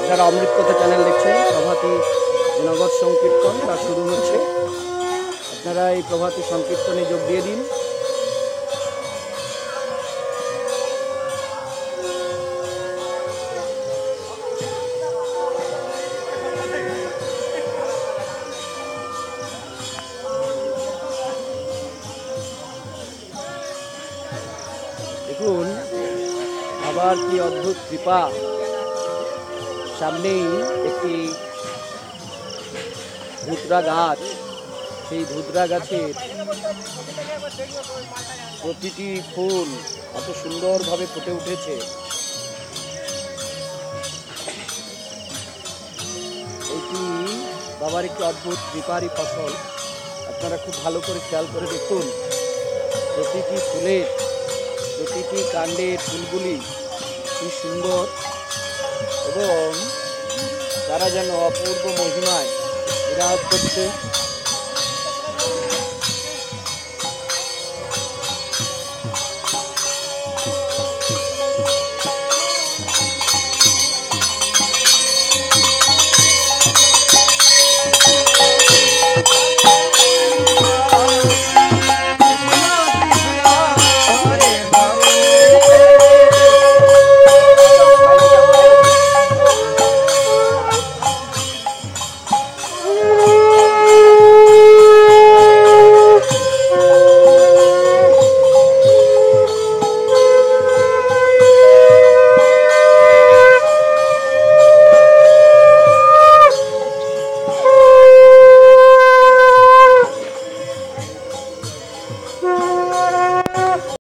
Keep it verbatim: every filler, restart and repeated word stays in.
যারা অমৃত কথা চ্যানেল দেখছেন, প্রভাতী নগর সংকীর্তন তা শুরু হচ্ছে। আপনারা এই প্রভাতী সংকীর্তনে যোগ দিয়ে দিন। দেখুন আবার কি অদ্ভুত কৃপা, সামনেই একটি ধুতরা গাছ, সেই ধুতরা গাছের প্রতিটি ফুল এত সুন্দরভাবে ফুটে উঠেছে। এটি বাবার একটি অদ্ভুত কৃপারই ফসল। আপনারা খুব ভালো করে খেয়াল করে দেখুন, প্রতিটি ফুলের প্রতিটি কাণ্ডের ফুলগুলি কি সুন্দর এবং তারা যেন অপূর্ব মহিমায় বিরাজ করছে।